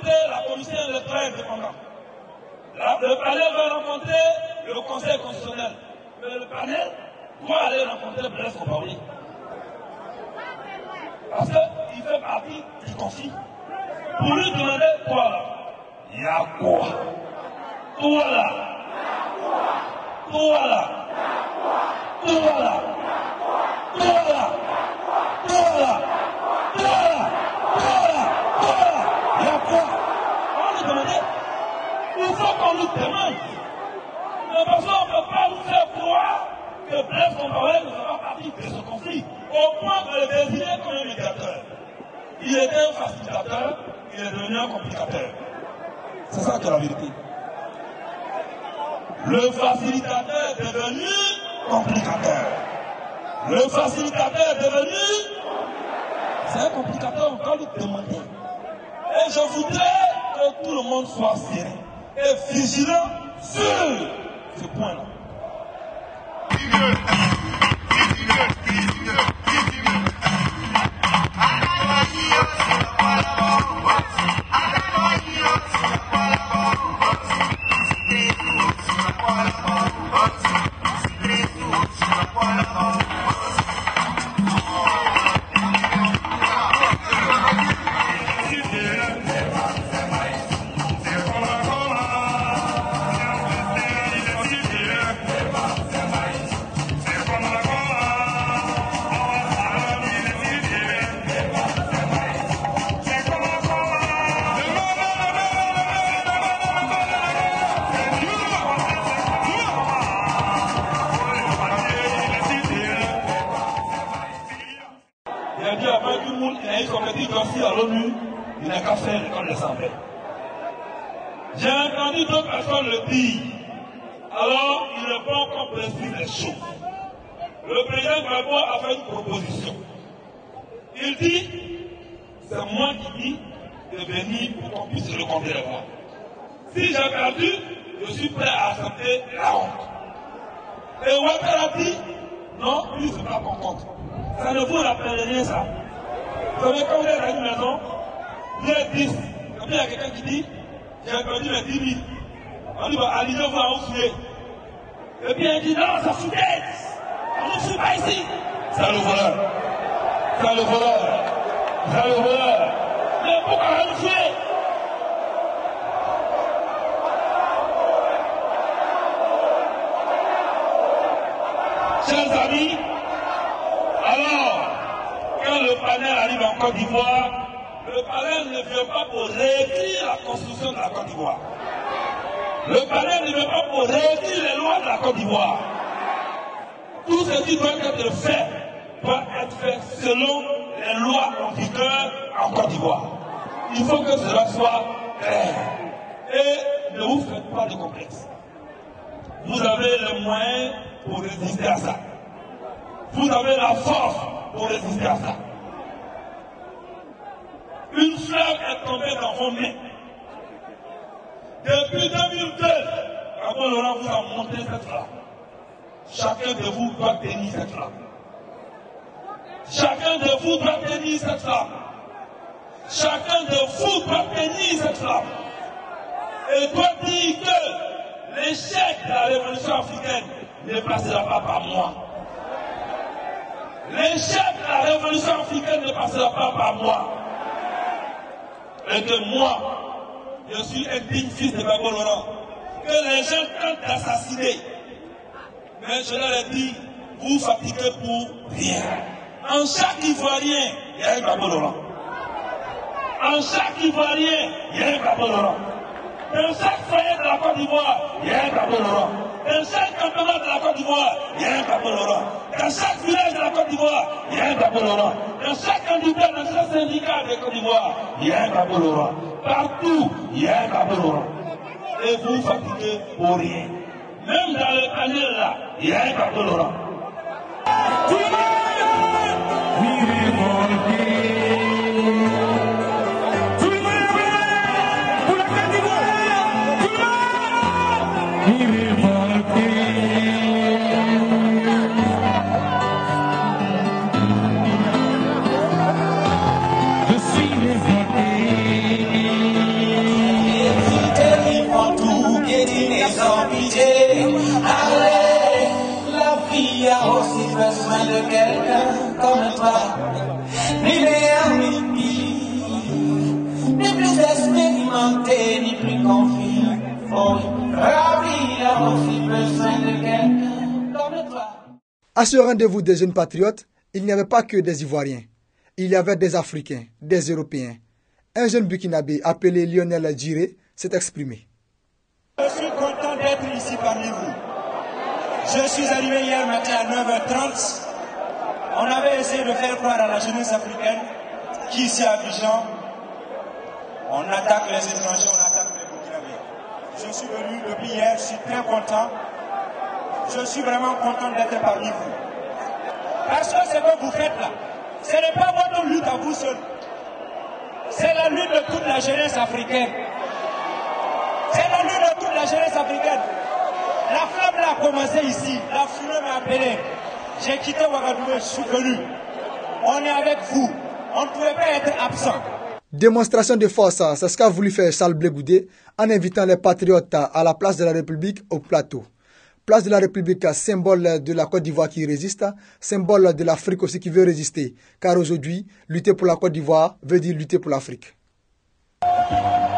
rencontrer la commission électorale indépendante. Le panel va rencontrer le conseil constitutionnel. Mais le panel doit aller rencontrer Blaise Compaoré. Parce qu'il fait partie du conflit. Pour lui demander, toi là, il y a quoi? Toi là, toi là, toi là, toi là, toi là, toi là, toi là, toi là, il y a quoi? On lui demandait, il faut qu'on nous demande. Mais parce qu'on ne peut pas nous faire croire que Blaise Compaoré ne fait pas partie de ce conflit, au point de le désigner comme un médiateur. Il était un facilitateur, il est devenu un complicateur. C'est ça que la vérité. Le facilitateur est devenu complicateur. Le facilitateur est devenu... C'est un complicateur, on doit lui demander. Et je voudrais que tout le monde soit serré et vigilant sur ce point-là. Il n'a qu'à faire comme l'Assemblée. J'ai entendu d'autres personnes le dire. Alors, il répond qu'on précise les choses. Le président Gbagbo a fait une proposition. Il dit, c'est moi qui dis de venir pour qu'on puisse le compter les voix. Si j'ai perdu, je suis prêt à accepter la honte. Et Ouattara a dit, non, lui, c'est pas qu'on compte. Ça ne vous rappelle rien, ça. Vous savez, quand vous êtes dans une maison, vous êtes 10. Comme il y a quelqu'un qui dit, j'ai perdu mes 10 000. On dit, allez, vous en souillez. Et puis il dit, non, ça foutait. On ne fout pas ici. C'est le voleur. C'est le voleur. C'est le voleur. Mais pourquoi on nous fouiller? Chers amis, alors, quand le panel arrive en Côte d'Ivoire, le panel ne vient pas pour réécrire la constitution de la Côte d'Ivoire. Le panel ne vient pas pour réécrire les lois de la Côte d'Ivoire. Tout ce qui doit être fait selon les lois en vigueur en Côte d'Ivoire. Il faut que cela soit clair. Et ne vous faites pas de complexe. Vous avez les moyens pour résister à ça. Vous avez la force pour résister à ça. Une flamme est tombée dans vos mains. Depuis 2002, Gbagbo Laurent vous a montré cette flamme. Chacun de vous doit tenir cette flamme. Chacun de vous doit tenir cette flamme. Chacun de vous doit tenir cette flamme. Et doit dire que l'échec de la révolution africaine ne passera pas par moi. L'échec de la révolution africaine ne passera pas par moi. Et que moi, je suis un digne fils de Gbagbo Laurent, que les gens tentent d'assassiner. Mais je leur ai dit, vous fatiguez pour rien. En chaque Ivoirien, il y a un Gbagbo Laurent. En chaque Ivoirien, il y a un Gbagbo Laurent. Dans chaque foyer de la Côte d'Ivoire, il y a un Gbagbo Laurent. Dans chaque campement de la Côte d'Ivoire, il y a un Gbagbo Laurent. Dans chaque village de la Côte d'Ivoire, il y a un Gbagbo Laurent. Dans chaque candidat, dans chaque syndicat de Côte d'Ivoire, il y a un Gbagbo Laurent. Partout, il y a un Gbagbo Laurent. Et vous fatiguez pour rien. Même dans le panel là, il y a un Gbagbo Laurent. de quelqu'un comme toi, ni meilleur ni pire, ni plus expérimenté, ni plus confus. Oh, ravi a aussi besoin de quelqu'un comme toi. À ce rendez-vous des jeunes patriotes, il n'y avait pas que des Ivoiriens. Il y avait des Africains, des Européens. Un jeune Burkinabé appelé Lionel Djiré s'est exprimé. Je suis content d'être ici parmi vous. Je suis arrivé hier matin à 9h30. On avait essayé de faire croire à la jeunesse africaine qu'ici à Abidjan, on attaque les étrangers, on attaque les Burkinabés. Je suis venu depuis hier, je suis très content. Je suis vraiment content d'être parmi vous. Parce que ce que vous faites là, ce n'est pas votre lutte à vous seul. C'est la lutte de toute la jeunesse africaine. C'est la lutte de toute la jeunesse africaine. La flamme là a commencé ici. La fumée m'a appelé. J'ai quitté Ouagadougou, je suis venu. On est avec vous. On ne pouvait pas être absent. Démonstration de force, c'est ce qu'a voulu faire Charles Blé Goudé en invitant les patriotes à la place de la République au plateau. Place de la République, symbole de la Côte d'Ivoire qui résiste, symbole de l'Afrique aussi qui veut résister. Car aujourd'hui, lutter pour la Côte d'Ivoire veut dire lutter pour l'Afrique.